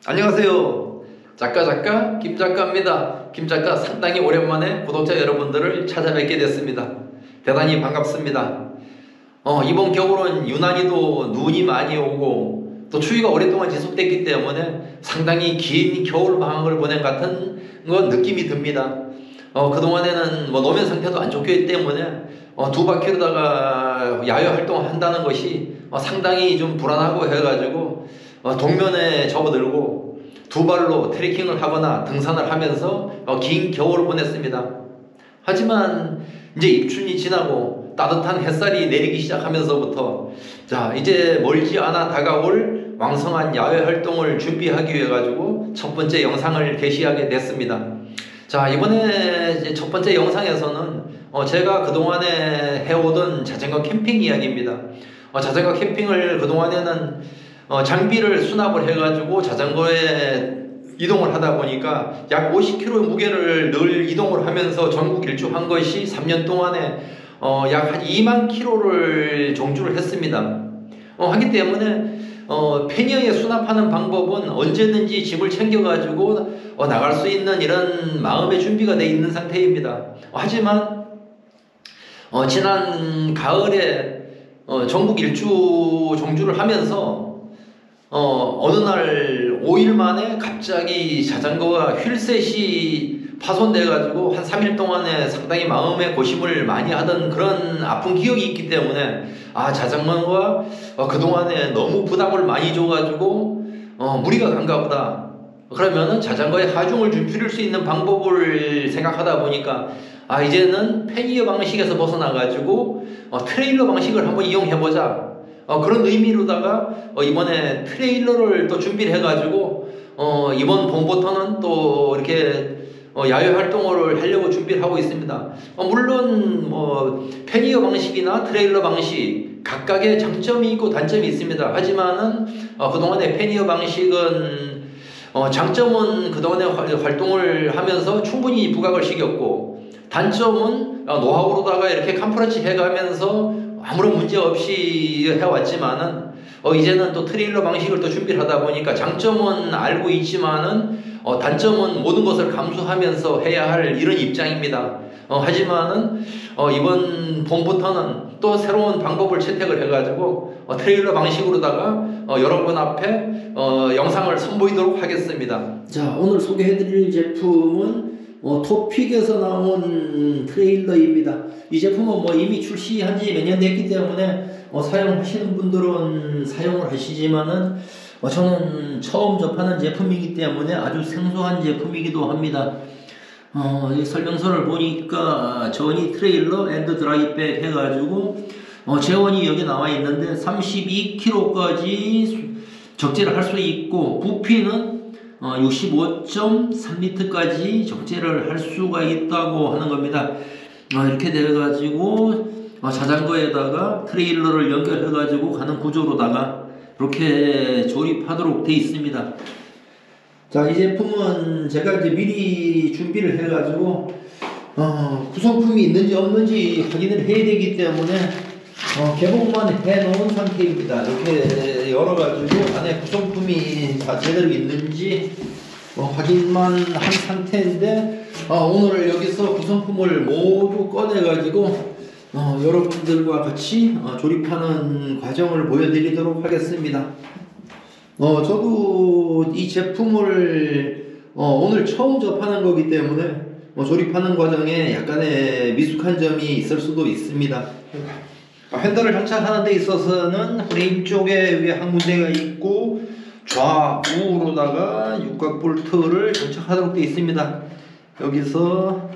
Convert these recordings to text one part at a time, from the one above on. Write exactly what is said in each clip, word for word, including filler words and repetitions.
안녕하세요. 작가 작가 김 작가입니다. 김 작가 상당히 오랜만에 구독자 여러분들을 찾아뵙게 됐습니다. 대단히 반갑습니다. 어, 이번 겨울은 유난히도 눈이 많이 오고 또 추위가 오랫동안 지속됐기 때문에 상당히 긴 겨울 방학을 보낸 같은 건 느낌이 듭니다. 어, 그동안에는 뭐 노면 상태도 안 좋기 때문에 어, 두 바퀴로다가 야외 활동을 한다는 것이 어, 상당히 좀 불안하고 해가지고 어, 동면에 접어들고 두 발로 트레킹을 하거나 등산을 하면서 어, 긴 겨울을 보냈습니다. 하지만 이제 입춘이 지나고 따뜻한 햇살이 내리기 시작하면서부터 자 이제 멀지 않아 다가올 왕성한 야외 활동을 준비하기 위해 가지고 첫 번째 영상을 게시하게 됐습니다. 자 이번에 이제 첫 번째 영상에서는 어, 제가 그동안에 해오던 자전거 캠핑 이야기입니다. 어, 자전거 캠핑을 그동안에는 어, 장비를 수납을 해가지고 자전거에 이동을 하다 보니까 약 오십 킬로그램의 무게를 늘 이동을 하면서 전국 일주한 것이 삼 년 동안에 어, 약 한 이만 킬로미터를 종주를 했습니다. 어, 하기 때문에 어, 패니어에 수납하는 방법은 언제든지 짐을 챙겨가지고 어, 나갈 수 있는 이런 마음의 준비가 되어 있는 상태입니다. 어, 하지만 어, 지난 가을에 어, 전국 일주 종주를 하면서 어, 어느 날 오 일 만에 갑자기 자전거가 휠셋이 파손돼가지고 한 삼 일 동안에 상당히 마음의 고심을 많이 하던 그런 아픈 기억이 있기 때문에 아 자전거가 어, 그동안에 너무 부담을 많이 줘가지고 어, 무리가 간가 보다. 그러면은 자전거에 하중을 좀 줄일 수 있는 방법을 생각하다 보니까 아 이제는 패니어 방식에서 벗어나가지고 어, 트레일러 방식을 한번 이용해보자. 어, 그런 의미로다가 어, 이번에 트레일러를 또 준비를 해가지고 어, 이번 봄부터는 또 이렇게 어, 야외 활동을 하려고 준비를 하고 있습니다. 어, 물론 뭐 패니어 방식이나 트레일러 방식 각각의 장점이 있고 단점이 있습니다. 하지만은 어, 그동안의 패니어 방식은 어, 장점은 그동안에 활동을 하면서 충분히 부각을 시켰고 단점은 어, 노하우로다가 이렇게 캄프라치 해가면서 아무런 문제 없이 해왔지만은 어 이제는 또 트레일러 방식을 또 준비를 하다 보니까 장점은 알고 있지만은 어 단점은 모든 것을 감수하면서 해야 할 이런 입장입니다. 어 하지만은 어 이번 봄부터는 또 새로운 방법을 채택을 해가지고 어 트레일러 방식으로다가 어 여러분 앞에 어 영상을 선보이도록 하겠습니다. 자 오늘 소개해드릴 제품은 어, 토픽에서 나온 트레일러입니다. 이 제품은 뭐 이미 출시한 지 몇 년 됐기 때문에 어, 사용하시는 분들은 사용을 하시지만은 어, 저는 처음 접하는 제품이기 때문에 아주 생소한 제품이기도 합니다. 어, 이 설명서를 보니까 전이 트레일러 앤드 드라이백 해가지고 어, 재원이 여기 나와 있는데 삼십이 킬로그램까지 적재를 할 수 있고 부피는 어, 육십오 점 삼 리터까지 적재를 할 수가 있다고 하는 겁니다. 어, 이렇게 돼가지고 어, 자전거에다가 트레일러를 연결해가지고 가는 구조로다가 이렇게 조립하도록 되어 있습니다. 자, 이 제품은 제가 이제 미리 준비를 해가지고 어, 구성품이 있는지 없는지 확인을 해야 되기 때문에 어, 개봉만 해놓은 상태입니다. 이렇게 열어가지고 안에 구성품이 다 제대로 있는지 어, 확인만 한 상태인데 어, 오늘 여기서 구성품을 모두 꺼내가지고 어, 여러분들과 같이 어, 조립하는 과정을 보여드리도록 하겠습니다. 어, 저도 이 제품을 어, 오늘 처음 접하는 거기 때문에 어, 조립하는 과정에 약간의 미숙한 점이 있을 수도 있습니다. 핸들을 장착하는 데 있어서는 프레임 쪽에 위에 한 군데가 있고 좌우로다가 육각 볼트를 장착하도록 되어 있습니다. 여기서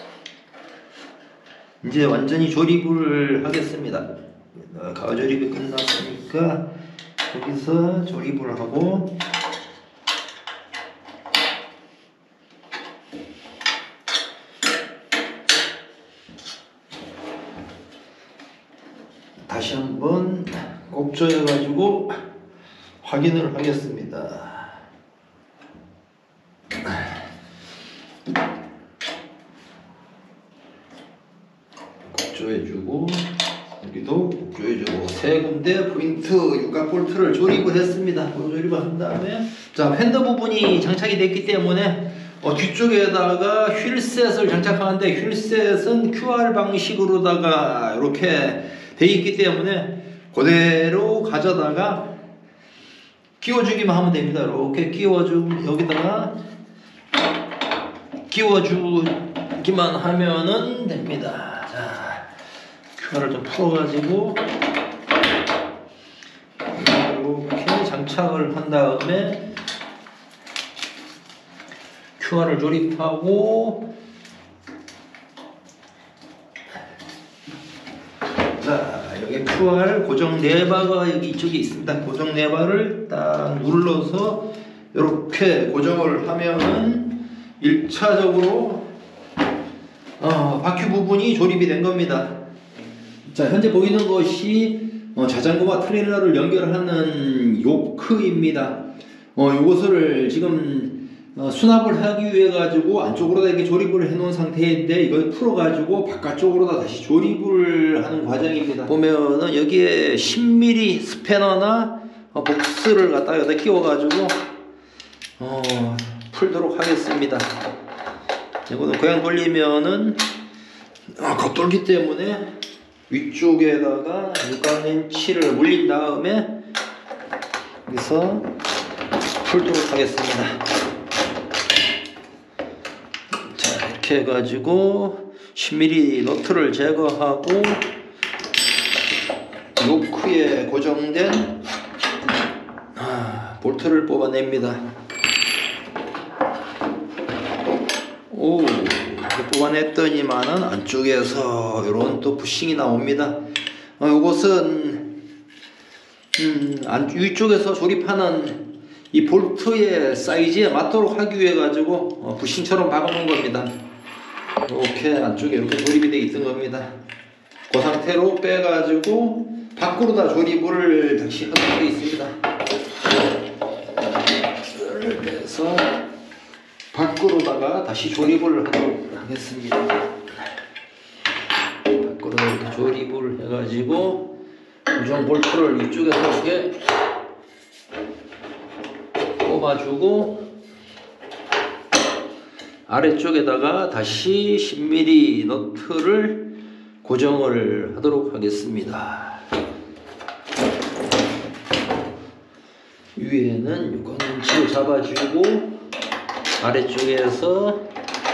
이제 완전히 조립을 하겠습니다. 가조립이 끝났으니까 여기서 조립을 하고 다시 한번 꼭 조여가지고 확인을 하겠습니다. 꼭 조여주고 여기도 꼭 조여주고 세 군데 포인트 육각 볼트를 조립을 했습니다. 조립을 한 다음에 자 자, 팬더 부분이 장착이 됐기 때문에 어, 뒤쪽에다가 휠셋을 장착하는데 휠셋은 큐알 방식으로다가 이렇게 돼 있기 때문에 그대로 가져다가 끼워주기만 하면 됩니다. 이렇게 끼워주 여기다가 끼워주기만 하면은 됩니다. 자, 큐알을 좀 풀어가지고 이렇게 장착을 한 다음에 큐알을 조립하고, 자, 여기 큐알 고정 레버가 여기 이쪽에 있습니다. 고정 레버를 딱 눌러서 이렇게 고정을 하면은 일 차적으로 어, 바퀴 부분이 조립이 된 겁니다. 자, 현재 보이는 것이 어, 자전거와 트레일러를 연결하는 요크입니다. 어, 이것을 지금 어, 수납을 하기 위해 가지고 안쪽으로 이렇게 조립을 해 놓은 상태인데 이걸 풀어 가지고 바깥쪽으로 다시 조립을 하는 과정입니다. 보면은 여기에 십 밀리미터 스패너나 어, 복스를 갖다가 여기다 끼워 가지고 어, 풀도록 하겠습니다. 이거는 그냥 돌리면은 어, 겉돌기 때문에 위쪽에다가 육각렌치를 물린 다음에 여기서 풀도록 하겠습니다. 자, 이렇게 해가지고 십 밀리미터 너트를 제거하고 요크에 고정된 아, 볼트를 뽑아냅니다. 오, 이렇게 뽑아냈더니만은 안쪽에서 이런 또 부싱이 나옵니다. 어, 요것은 음, 안, 위쪽에서 조립하는 이 볼트의 사이즈에 맞도록 하기 위해 가지고 어, 부싱처럼 박아놓은 겁니다. 이렇게 안쪽에 이렇게 조립이 되어 있던 겁니다. 그 상태로 빼가지고 밖으로 다 조립을 다시 하도록 되어 있습니다. 이걸 빼서 밖으로다가 다시 조립을 하도록 하겠습니다. 밖으로 이렇게 조립을 해가지고 고정 볼트를 이쪽에서 이렇게 뽑아주고 아래쪽에다가 다시 십 밀리미터 너트를 고정을 하도록 하겠습니다. 위에는 육각렌치를 잡아주고 아래쪽에서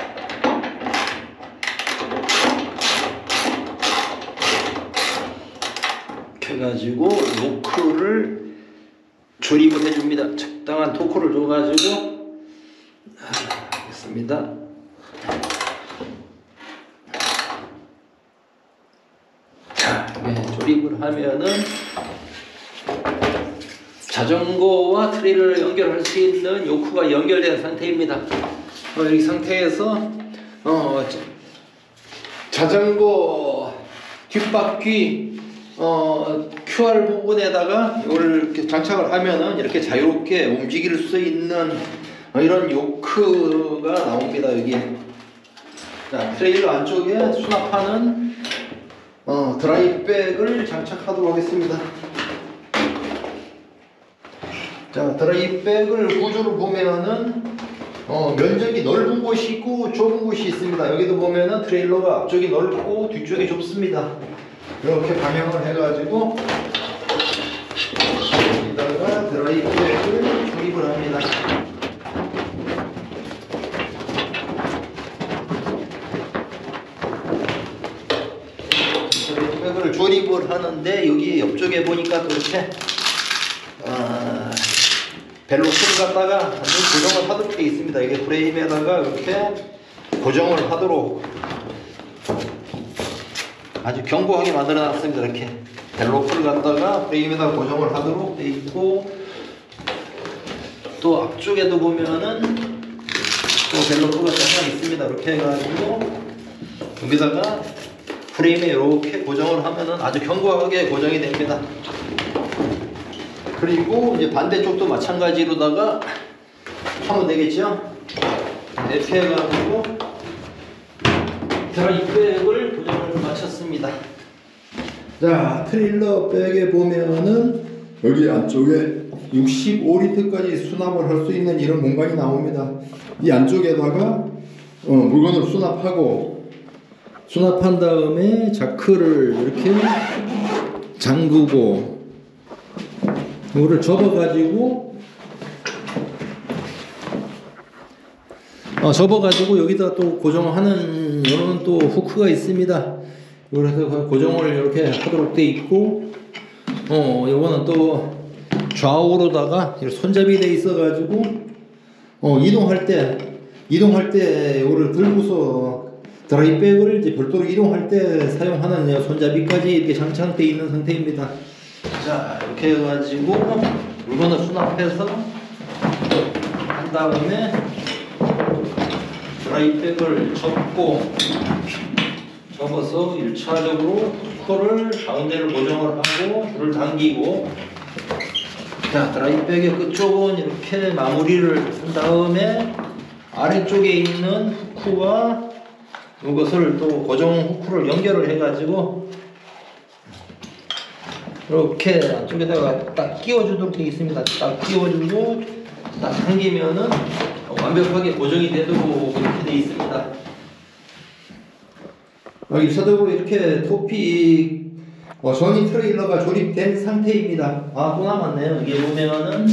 이렇게 해가지고 노크를 조립을 해줍니다. 적당한 토크를 줘가지고 하겠습니다. 자, 이렇게 조립을 하면은 자전거와 트레일러를 연결할 수 있는 요크가 연결된 상태입니다. 어, 이 상태에서 어, 자전거 뒷바퀴 어, 큐알 부분에다가 이걸 이렇게 장착을 하면은 이렇게 자유롭게 움직일 수 있는 어, 이런 요크가 나옵니다. 여기에. 자, 트레일러 안쪽에 수납하는 어, 드라이백을 장착하도록 하겠습니다. 자, 드라이백을 구조를 보면은 어, 면적이 넓은 곳이 있고 좁은 곳이 있습니다. 여기도 보면은 트레일러가 앞쪽이 넓고 뒤쪽이 좁습니다. 이렇게 방향을 해가지고 여기다가 드라이백을 조립을 합니다. 드라이백을 조립을 하는데 여기 옆쪽에 보니까 또 이렇게 아, 벨로스를 갖다가 완전 고정을 하도록 되어 있습니다. 이게 프레임에다가 이렇게 고정을 하도록 아주 견고하게 만들어 놨습니다. 이렇게 벨로프를 갖다가 프레임에다가 고정을 하도록 되어 있고, 또 앞쪽에도 보면은 또 벨로프가 하나 있습니다. 이렇게 해가지고 여기다가 프레임에 이렇게 고정을 하면은 아주 견고하게 고정이 됩니다. 그리고 이제 반대쪽도 마찬가지로다가 하면 되겠죠. 이렇게 해가지고 드라이백을 고정을 마쳤습니다. 자, 트레일러 백에 보면은 여기 안쪽에 육십오 리터까지 수납을 할 수 있는 이런 공간이 나옵니다. 이 안쪽에다가 어, 물건을 수납하고, 수납한 다음에 자크를 이렇게 잠그고, 이거를 접어가지고 어, 접어가지고 여기다 또 고정하는 이런 또 후크가 있습니다. 그래서 고정을 이렇게 하도록 돼 있고, 어, 요거는 또 좌우로다가 손잡이 돼 있어가지고, 어, 이동할 때, 이동할 때 요거를 들고서 드라이백을 이제 별도로 이동할 때 사용하는 손잡이까지 이렇게 장착되어 있는 상태입니다. 자, 이렇게 해가지고 물건을 수납해서 한 다음에 드라이백을 접고, 접어서 일 차적으로 후크를 가운데를 고정을 하고 줄을 당기고, 자, 드라이백의 끝쪽은 이렇게 마무리를 한 다음에 아래쪽에 있는 후크와 이것을 또 고정 후크를 연결을 해가지고 이렇게 안쪽에다가 딱 끼워주도록 되어 있습니다. 딱 끼워주고 딱 당기면은 완벽하게 고정이 되도록 이렇게 되어 있습니다. 여기 서적으로 이렇게 토픽 어, 전이 트레일러가 조립된 상태입니다. 아, 또 남았네요. 이게 보면은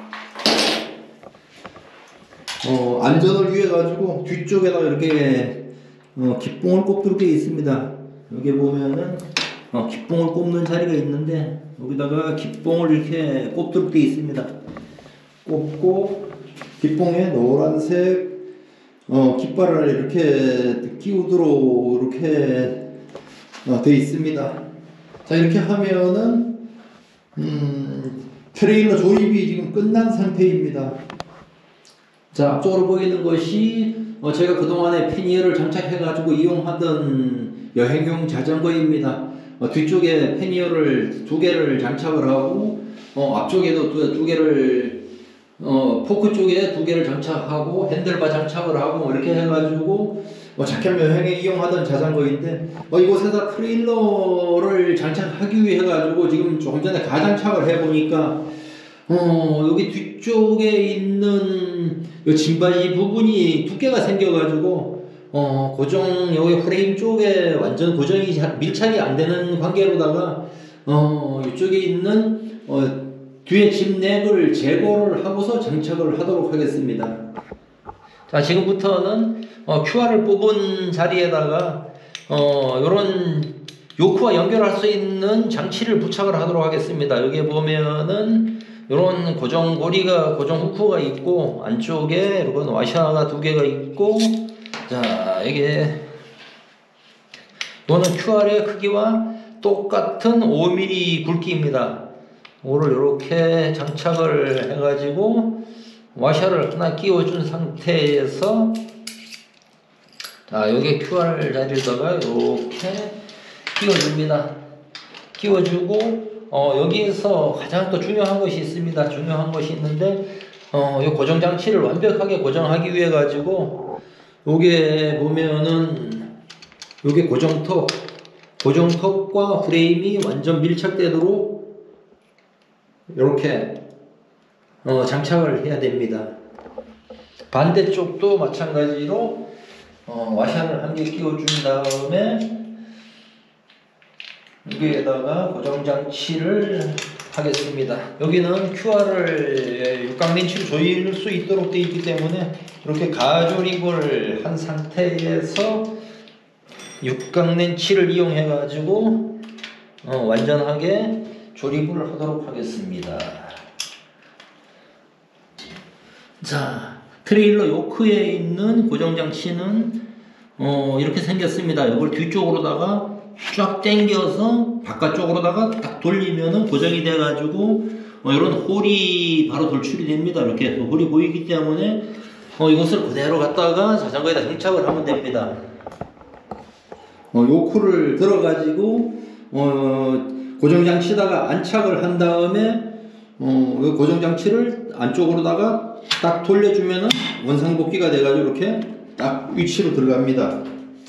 어, 안전을 위해 가지고 뒤쪽에다가 이렇게 어, 기뽕을 꼽도록 되어 있습니다. 여기 보면은 어, 기뽕을 꼽는 자리가 있는데 여기다가 기뽕을 이렇게 꼽도록 되어 있습니다. 꼽고 기뽕에 노란색 어, 깃발을 이렇게 끼우도록 이렇게 어, 되어 있습니다. 자, 이렇게 하면은 음, 트레일러 조립이 지금 끝난 상태입니다. 자, 앞쪽으로 보이는 것이 어, 제가 그동안에 패니어를 장착해 가지고 이용하던 여행용 자전거입니다. 어, 뒤쪽에 패니어를 두 개를 장착을 하고, 어, 앞쪽에도 두, 두 개를 어, 포크 쪽에 두 개를 장착하고 핸들바 장착을 하고 이렇게 해가지고 어, 작별 여행에 이용하던 자전거인데, 어, 이곳에다 트레일러를 장착하기 위해 가지고 지금 조금 전에 가장착을 해보니까 어, 여기 뒤쪽에 있는 이 짐바지 부분이 두께가 생겨가지고 어, 고정, 여기 프레임 쪽에 완전 고정이 밀착이 안 되는 관계로다가 어, 이쪽에 있는 어, 뒤에 짐넥을 제거를 하고서 장착을 하도록 하겠습니다. 자, 지금부터는 어, 큐알을 뽑은 자리에다가 어, 요런 요크와 연결할 수 있는 장치를 부착을 하도록 하겠습니다. 여기 보면은 요런 고정 고리가, 고정 후크가 있고, 안쪽에 이런 와샤가 두 개가 있고, 자, 이게 이거는 큐알의 크기와 똑같은 오 밀리미터 굵기입니다. 이거를 이렇게 장착을 해가지고 와샤를 하나 끼워준 상태에서, 자, 여기 큐알 자리에다가 이렇게 끼워줍니다. 끼워주고, 어, 여기에서 가장 또 중요한 것이 있습니다. 중요한 것이 있는데, 어, 이 고정 장치를 완벽하게 고정하기 위해 가지고, 요게 보면은, 요게 고정턱, 고정턱과 프레임이 완전 밀착되도록 이렇게 어, 장착을 해야 됩니다. 반대쪽도 마찬가지로 어, 와샤를 한 개 끼워준 다음에 여기에다가 고정장치를 하겠습니다. 여기는 큐알을 육각렌치로 조일 수 있도록 되어 있기 때문에 이렇게 가조립을 한 상태에서 육각렌치를 이용해 가지고 어, 완전하게 조립을 하도록 하겠습니다. 자, 트레일러 요크에 있는 고정장치는 어, 이렇게 생겼습니다. 이걸 뒤쪽으로다가 쫙 당겨서 바깥쪽으로다가 딱 돌리면은 고정이 돼 가지고 어, 이런 홀이 바로 돌출이 됩니다. 이렇게 홀이 보이기 때문에 어, 이것을 그대로 갖다가 자전거에다 장착을 하면 됩니다. 어, 요크를 들어 가지고 어, 고정장치에다가 안착을 한 다음에 어, 이 고정장치를 안쪽으로다가 딱 돌려주면은 원상복귀가 돼가지고 이렇게 딱 위치로 들어갑니다.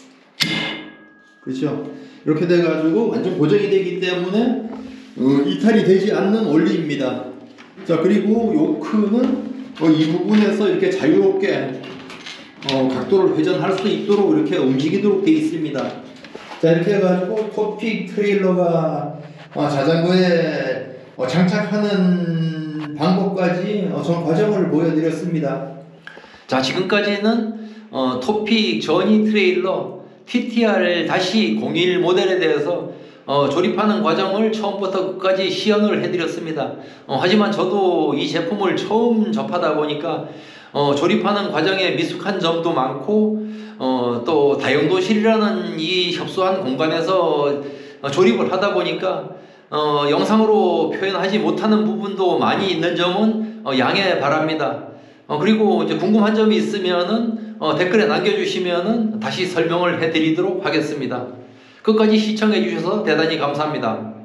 그렇죠? 이렇게 돼가지고 완전 고정이 되기 때문에 어, 이탈이 되지 않는 원리입니다. 자, 그리고 요크는 어, 이 부분에서 이렇게 자유롭게 어, 각도를 회전할 수 있도록 이렇게 움직이도록 되어 있습니다. 자, 이렇게 해가지고 토픽 트레일러가 어, 자전거에 어, 장착하는 방법까지 어, 전 과정을 보여드렸습니다. 자, 지금까지는 어, 토픽 전이 트레일러 티티알 공일 모델에 대해서 어, 조립하는 과정을 처음부터 끝까지 시연을 해드렸습니다. 어, 하지만 저도 이 제품을 처음 접하다 보니까 어, 조립하는 과정에 미숙한 점도 많고 어, 또 다용도실이라는 이 협소한 공간에서 어, 조립을 하다 보니까 어, 영상으로 표현하지 못하는 부분도 많이 있는 점은 어, 양해 바랍니다. 어, 그리고 이제 궁금한 점이 있으면은 어, 댓글에 남겨주시면은 다시 설명을 해드리도록 하겠습니다. 끝까지 시청해 주셔서 대단히 감사합니다.